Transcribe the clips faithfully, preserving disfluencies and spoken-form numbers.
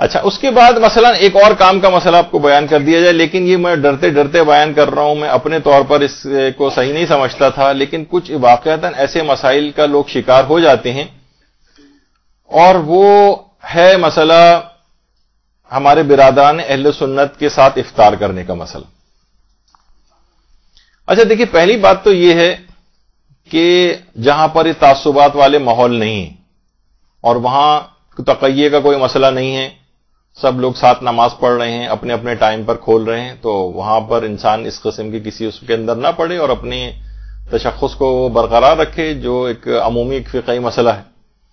اچھا، اس کے بعد مثلا ایک اور کام کا مسئلہ آپ کو بیان کر دیا جائے، لیکن یہ میں ڈرتے ڈرتے بیان کر رہا ہوں، میں اپنے طور پر اس کو صحیح نہیں سمجھتا تھا، لیکن کچھ واقعتاً ایسے مسائل کا لوگ شکار ہو جاتے ہیں، اور وہ ہے مسئلہ ہمارے برادران اہل سنت کے ساتھ افطار کرنے کا مسئلہ۔ اچھا دیکھیے، پہلی بات تو یہ ہے کہ جہاں پر یہ تعصبات والے ماحول نہیں ہیں اور وہاں تقیے کا کوئی مسئلہ نہیں ہے، سب لوگ ساتھ نماز پڑھ رہے ہیں، اپنے اپنے ٹائم پر کھول رہے ہیں، تو وہاں پر انسان اس قسم کی کسی اس کے اندر نہ پڑے اور اپنے تشخص کو برقرار رکھے، جو ایک عمومی ایک فقہی مسئلہ ہے،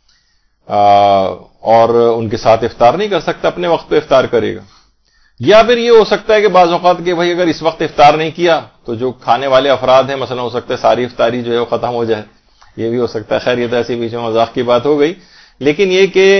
اور ان کے ساتھ افطار نہیں کر سکتا، اپنے وقت پہ افطار کرے گا۔ یا پھر یہ ہو سکتا ہے کہ بعض اوقات کہ بھائی اگر اس وقت افطار نہیں کیا تو جو کھانے والے افراد ہیں، مثلا ہو سکتا ہے ساری افطاری جو ہے وہ ختم ہو جائے، یہ بھی ہو سکتا ہے۔ خیر یہ تو ایسی بیچ میں مذاق کی بات ہو گئی، لیکن یہ کہ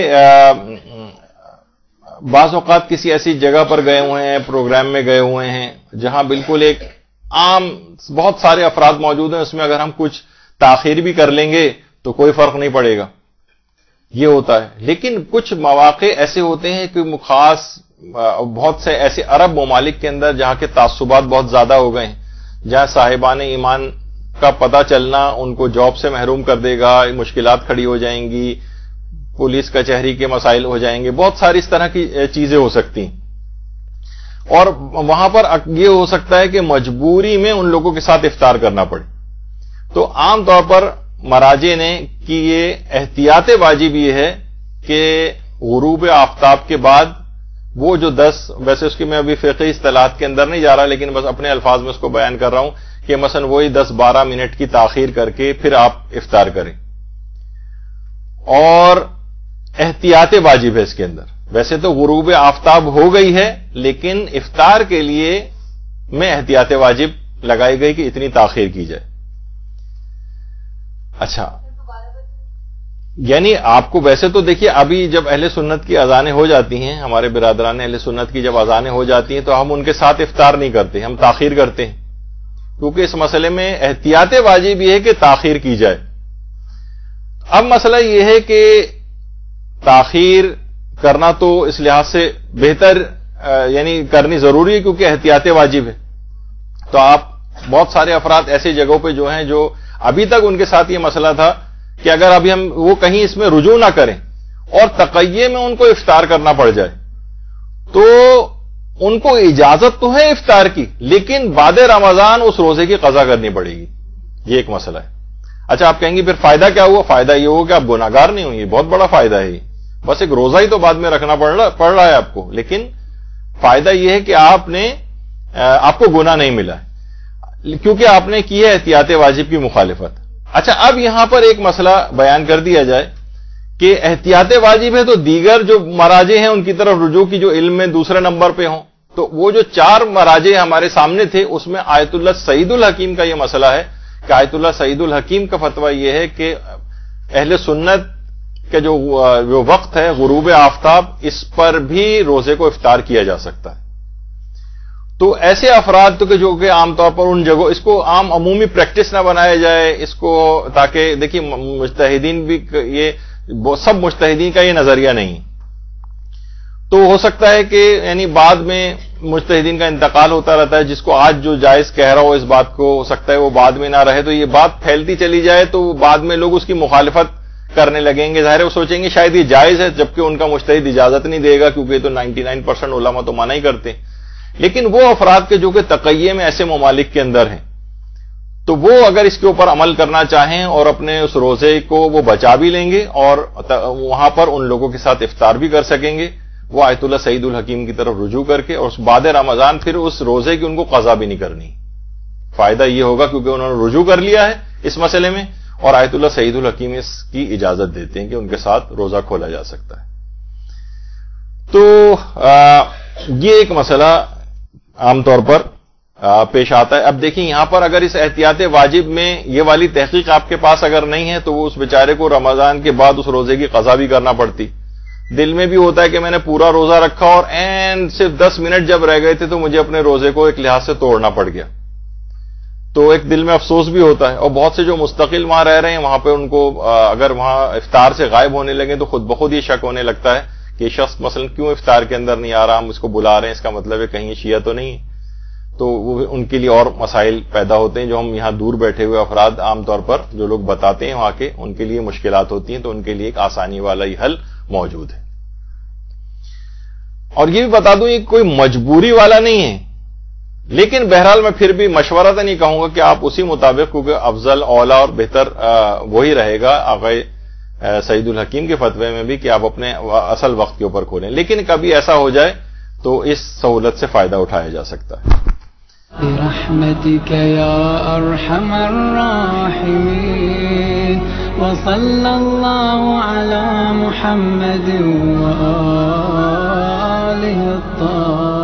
بعض اوقات کسی ایسی جگہ پر گئے ہوئے ہیں، پروگرام میں گئے ہوئے ہیں جہاں بالکل ایک عام بہت سارے افراد موجود ہیں، اس میں اگر ہم کچھ تاخیر بھی کر لیں گے تو کوئی فرق نہیں پڑے گا، یہ ہوتا ہے۔ لیکن کچھ مواقع ایسے ہوتے ہیں کہ خاص بہت سے ایسے عرب ممالک کے اندر جہاں کے تعصبات بہت زیادہ ہو گئے ہیں، جہاں صاحبان ایمان کا پتہ چلنا ان کو جاب سے محروم کر دے گا، مشکلات کھڑی ہو جائیں گی، پولیس کچہری کے مسائل ہو جائیں گے، بہت ساری اس طرح کی چیزیں ہو سکتی ہیں، اور وہاں پر یہ ہو سکتا ہے کہ مجبوری میں ان لوگوں کے ساتھ افطار کرنا پڑے۔ تو عام طور پر مراجع نے کہ یہ احتیاط واجب یہ ہے کہ غروب آفتاب کے بعد وہ جو دس، ویسے اس کی میں ابھی فقہی اصطلاحات کے اندر نہیں جا رہا، لیکن بس اپنے الفاظ میں اس کو بیان کر رہا ہوں کہ مثلا وہی دس بارہ منٹ کی تاخیر کر کے پھر آپ افطار کریں، اور احتیاط واجب ہے اس کے اندر۔ ویسے تو غروب آفتاب ہو گئی ہے، لیکن افطار کے لیے میں احتیاط واجب لگائی گئی کہ اتنی تاخیر کی جائے۔ اچھا، یعنی آپ کو ویسے تو دیکھیے ابھی جب اہل سنت کی اذانیں ہو جاتی ہیں، ہمارے برادران اہل سنت کی جب اذانیں ہو جاتی ہیں تو ہم ان کے ساتھ افطار نہیں کرتے، ہم تاخیر کرتے ہیں، کیونکہ اس مسئلے میں احتیاط واجب یہ ہے کہ تاخیر کی جائے۔ اب مسئلہ یہ ہے کہ تاخیر کرنا تو اس لحاظ سے بہتر یعنی کرنی ضروری ہے کیونکہ احتیاط واجب ہے۔ تو آپ بہت سارے افراد ایسی جگہوں پہ جو ہیں، جو ابھی تک ان کے ساتھ یہ مسئلہ تھا کہ اگر ابھی ہم وہ کہیں اس میں رجوع نہ کریں اور تقیے میں ان کو افطار کرنا پڑ جائے تو ان کو اجازت تو ہے افطار کی، لیکن بعد رمضان اس روزے کی قضا کرنی پڑے گی، یہ ایک مسئلہ ہے۔ اچھا، آپ کہیں گے پھر فائدہ کیا ہوا؟ فائدہ یہ ہوا کہ آپ گناہگار نہیں ہوئے، بہت بڑا فائدہ ہے یہ، بس ایک روزہ ہی تو بعد میں رکھنا پڑ رہا پڑ رہا ہے آپ کو، لیکن فائدہ یہ ہے کہ آپ نے آپ کو گناہ نہیں ملا ہے کیونکہ آپ نے کی ہے احتیاط واجب کی مخالفت۔ اچھا، اب یہاں پر ایک مسئلہ بیان کر دیا جائے کہ احتیاط واجب ہے تو دیگر جو مراجع ہیں ان کی طرف رجوع کی جو علم میں دوسرے نمبر پہ ہوں، تو وہ جو چار مراجع ہمارے سامنے تھے اس میں آیت اللہ سعید الحکیم کا یہ مسئلہ ہے کہ آیت اللہ سعید الحکیم کا فتویٰ یہ ہے کہ اہل سنت کا جو جو وقت ہے غروب آفتاب، اس پر بھی روزے کو افطار کیا جا سکتا ہے۔ تو ایسے افراد تو کہ جو کہ عام طور پر ان جگہوں، اس کو عام عمومی پریکٹس نہ بنایا جائے اس کو، تاکہ دیکھیے مجتہدین بھی یہ سب مجتہدین کا یہ نظریہ نہیں، تو ہو سکتا ہے کہ یعنی بعد میں مجتہدین کا انتقال ہوتا رہتا ہے، جس کو آج جو جائز کہہ رہا ہو اس بات کو، ہو سکتا ہے وہ بعد میں نہ رہے، تو یہ بات پھیلتی چلی جائے تو بعد میں لوگ اس کی مخالفت کرنے لگیں گے، ظاہر ہے وہ سوچیں گے شاید یہ جائز ہے، جبکہ ان کا مجتہد اجازت نہیں دے گا کیونکہ یہ تو نائنٹی نائن پرسینٹ علماء تو منع ہی کرتے ہیں۔ لیکن وہ افراد کے جو کہ تقیے میں ایسے ممالک کے اندر ہیں، تو وہ اگر اس کے اوپر عمل کرنا چاہیں اور اپنے اس روزے کو وہ بچا بھی لیں گے اور وہاں پر ان لوگوں کے ساتھ افطار بھی کر سکیں گے، وہ آیت اللہ سعید الحکیم کی طرف رجوع کر کے، اور اس بعد رمضان پھر اس روزے کی ان کو قضا بھی نہیں کرنی۔ فائدہ یہ ہوگا کیونکہ انہوں نے رجوع کر لیا ہے اس مسئلے میں، اور آیت اللہ سعید الحکیم اس کی اجازت دیتے ہیں کہ ان کے ساتھ روزہ کھولا جا سکتا ہے۔ تو یہ ایک مسئلہ عام طور پر پیش آتا ہے۔ اب دیکھیں یہاں پر اگر اس احتیاط واجب میں یہ والی تحقیق آپ کے پاس اگر نہیں ہے تو وہ اس بیچارے کو رمضان کے بعد اس روزے کی قضا بھی کرنا پڑتی۔ دل میں بھی ہوتا ہے کہ میں نے پورا روزہ رکھا اور این صرف دس منٹ جب رہ گئے تھے تو مجھے اپنے روزے کو ایک لحاظ سے توڑنا پڑ گیا، تو ایک دل میں افسوس بھی ہوتا ہے۔ اور بہت سے جو مستقل وہاں رہ رہے ہیں، وہاں پہ ان کو اگر وہاں افطار سے غائب ہونے لگے تو خود بخود یہ شک ہونے لگتا ہے کہ یہ شخص مثلا کیوں افطار کے اندر نہیں آ رہا، ہم اس کو بلا رہے ہیں، اس کا مطلب ہے کہیں یہ شیعہ تو نہیں ہے، تو وہ ان کے لیے اور مسائل پیدا ہوتے ہیں جو ہم یہاں دور بیٹھے ہوئے افراد عام طور پر جو لوگ بتاتے ہیں وہاں کے، ان کے لیے مشکلات ہوتی ہیں، تو ان کے لیے ایک آسانی والا ہی حل موجود ہے۔ اور یہ بھی بتا دوں یہ کوئی مجبوری والا نہیں ہے، لیکن بہرحال میں پھر بھی مشورہ تو نہیں کہوں گا کہ آپ اسی مطابق، کیونکہ افضل اولا اور بہتر وہی رہے گا آقا سعید الحکیم کے فتوے میں بھی کہ آپ اپنے اصل وقت کے اوپر کھولیں، لیکن کبھی ایسا ہو جائے تو اس سہولت سے فائدہ اٹھایا جا سکتا ہے۔ برحمتك يا أرحم الراحمين وصلى الله على محمد وآله الطاهرين